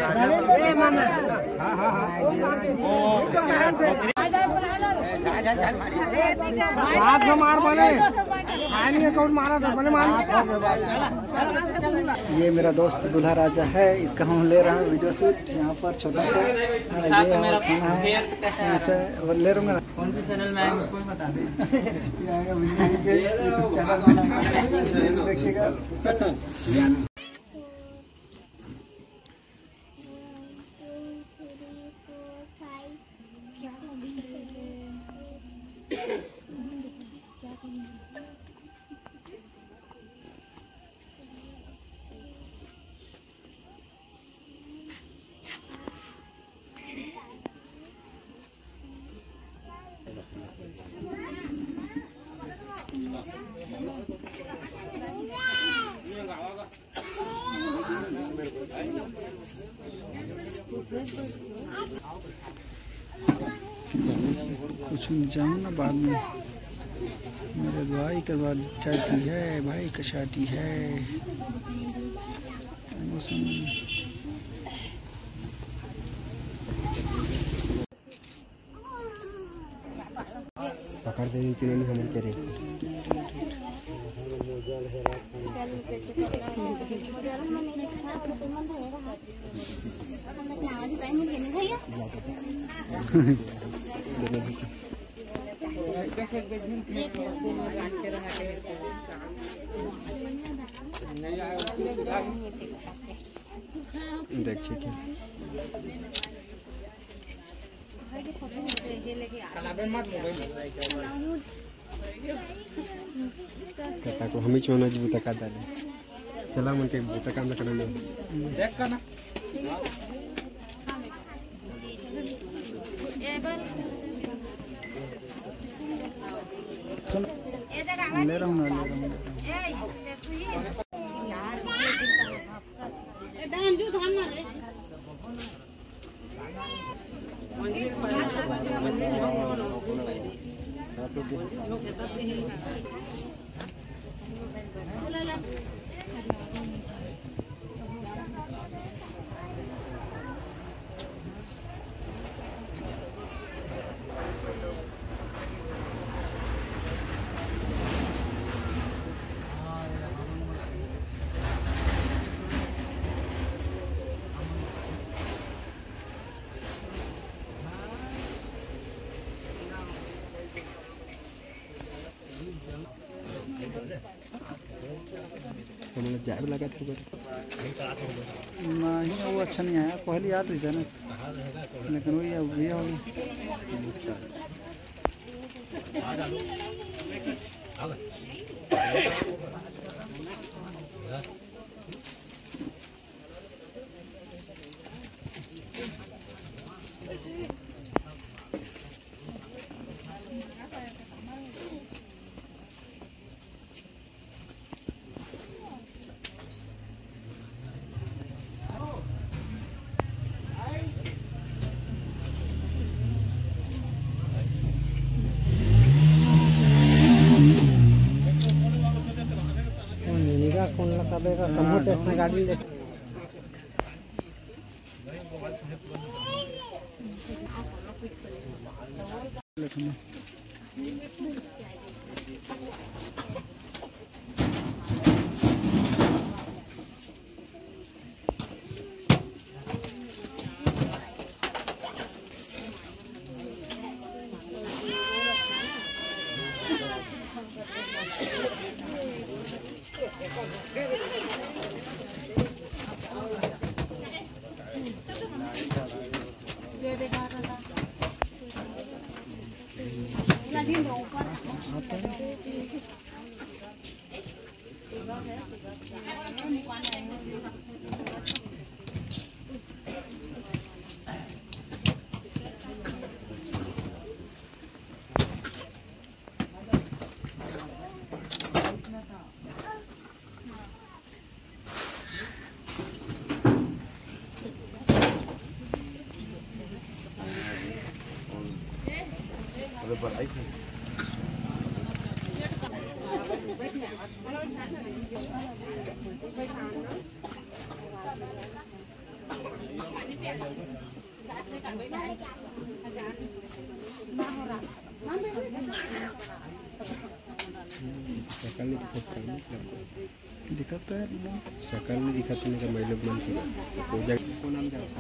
मार बोले मारा था ये मेरा दोस्त दूल्हा राजा है, इसका हम ले रहे हैं वीडियो शूट यहाँ पर छोटा सा। ये हमारा खाना है, ऐसे ले रहा हूँ। कौन से चैनल में आए उसको भी बता दें। देखिएगा। कुछ जाऊँ ना बाद में, मेरे भाई के बाद चाटी है, भाई का शादी है मौसम। पकड़ दे कि नहीं हमें करे देखिए कता को हम ही चोना जी बुता काटा ले चला मन के बुता काम करने देख का ना सुन ले रहा हूं ना दान जो धान ना ले जाए लगा था नहीं, वो अच्छा नहीं आया, पहले याद रही था ना, लेकिन वही अब भैया हो कौन लगा देगा कंप्यूटर गाड़ी ले बढ़ाई सकल नहीं दिखता है सकल नहीं दिखाते नहीं का मैं लोग मन को जगह को नाम जाता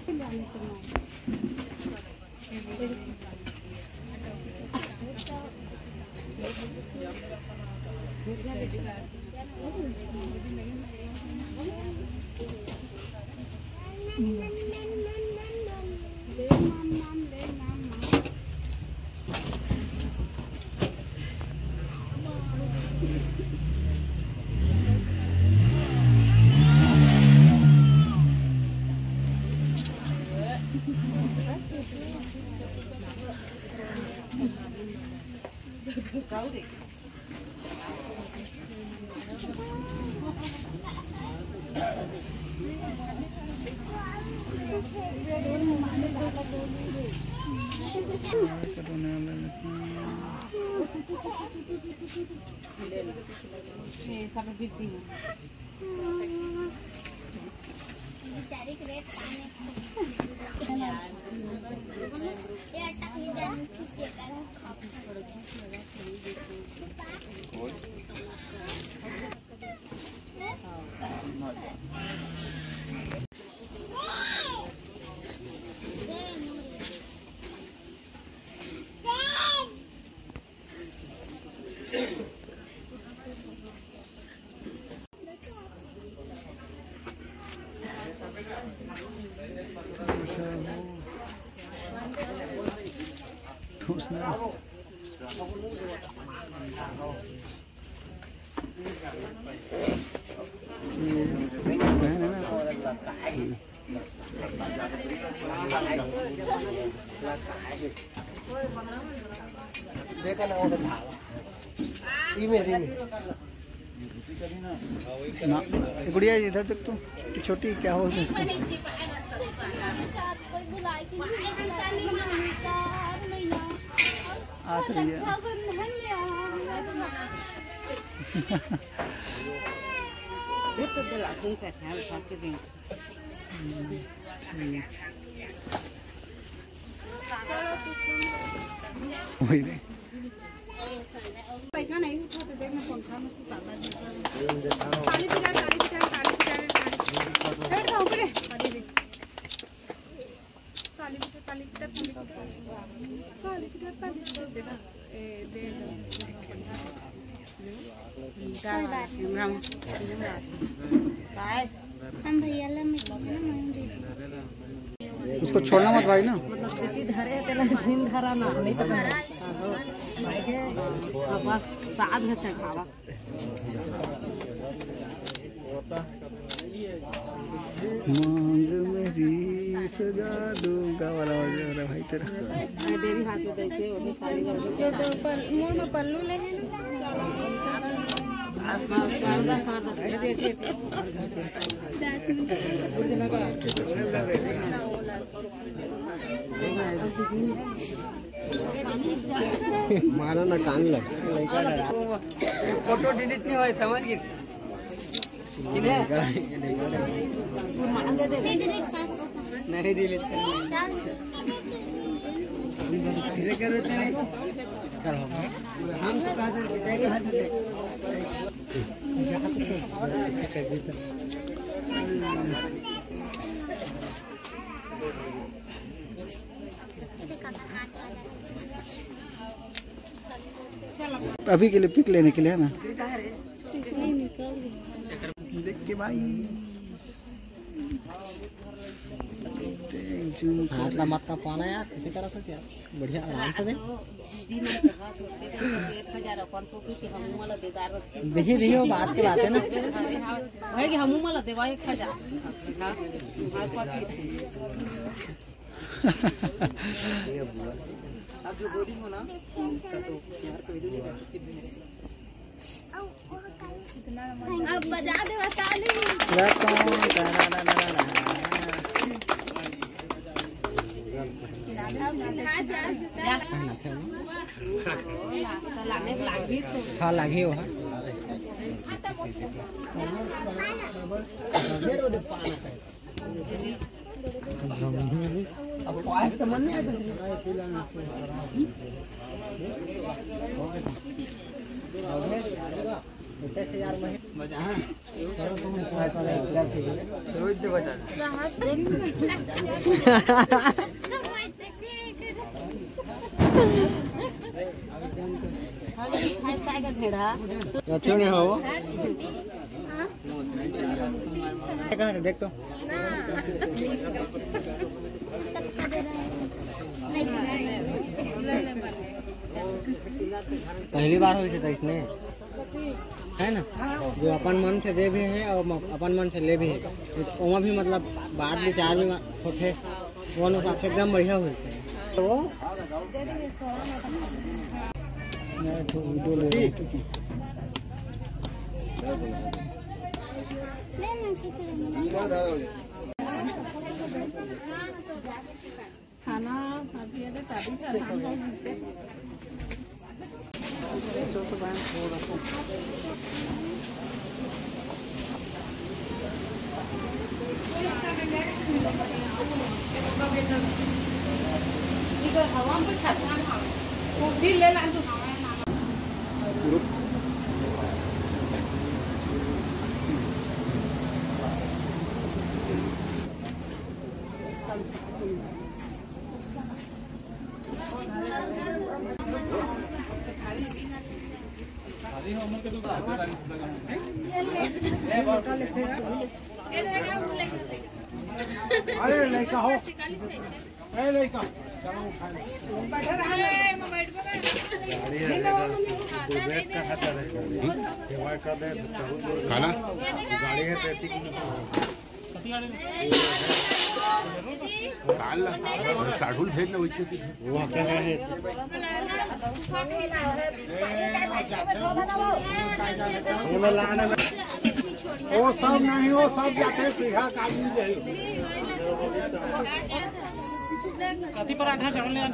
देखा ना वो था ना गुड़िया इधर देख तू छोटी क्या हो इसका आ रही है वही नहीं हम भैया उसको छोड़ना मत भाई ना धरे धरा ना साध खावा मांग मेरी सजा दूंगा वाला हो रहा भाई तेरा डेरी हाथ में दैसे ओही सारी जो तो पर मोर में पल्लू ले है आसमान गर्दा करदा दे दे मारा ना कान लग फोटो डिलीट नहीं होए समझ गए नहीं डिलीट धीरे करो तेरे हम तो कहा था कि देखे हाथ दे अभी के लिए पिक लेने के लिए है ना देख के भाई हाथ ला मत पाना यार किसी तरह से यार बढ़िया आराम से दे देखिए देखिए वो बात की बात है ना भाई कि हम मला देवा 1000 अब जो गोदी हो ना उसका तो यार कोई नहीं अब बजा दे ताली हाँ लगी हो तो मन नहीं देख तो पहली बार हुई था इसमें है ना, जो अपन मन से दे भी है और अपन मन से ले भी है, वहाँ भी मतलब बात विचार भी होते वो अनुसार से एकदम बढ़िया हुई खाना हवा में कुर्सी ले ला तू अरे लड़का हो, अरे लड़का चलो खाना गाड़ी है साढ़ूल भेज ना वो वो सब नहीं, वो सब जाते पीढ़ा काली कति पराठा चावल ले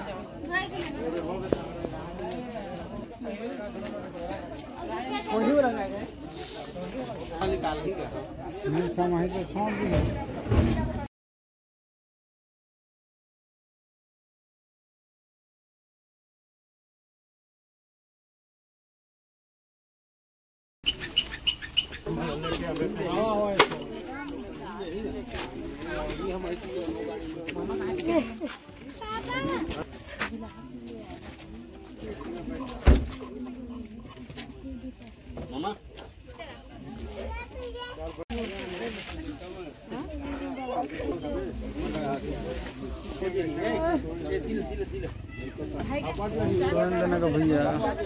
वही रंगा है निकाल ही का नहीं समय तो सौंप भी मामा देने का भैया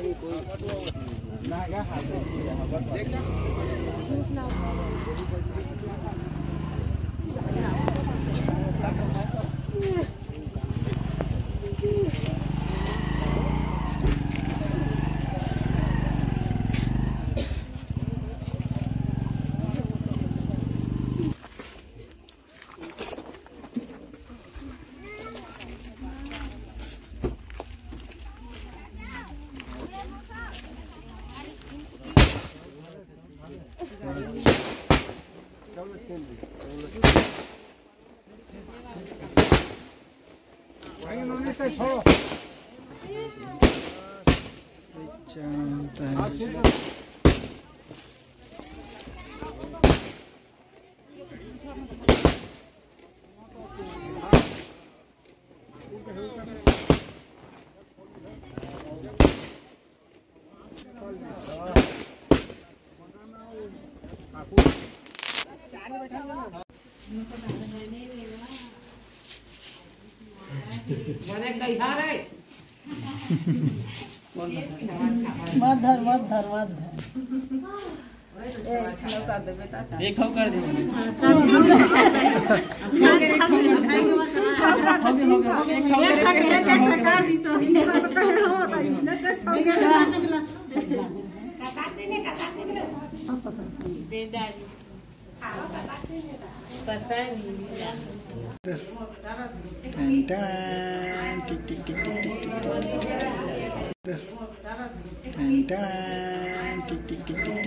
भाई उन्होंने तो छोड़ो मत धर एक खाओ कर दे टिक टिक टिक टिक टिक टिक टिक टिक टिक टिक टिक टिक